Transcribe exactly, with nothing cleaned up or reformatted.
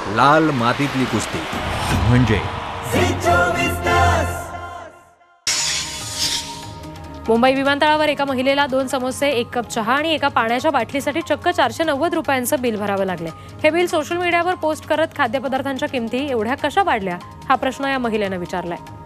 लाल मातीतली कुस्ती म्हणजे मुंबई विमानतळावर एका महिलेला दोन समोसे, एक कप चहा आणि एका पाण्याच्या बाटलीसाठी चक्क चारशे नव्वद रुपयांचं बिल भरावं लागले। हे बिल सोशल मीडियावर पोस्ट करत खाद्यपदार्थांच्या किमती एवढ्या कशा वाढल्या हा प्रश्न या महिलेने विचारलाय।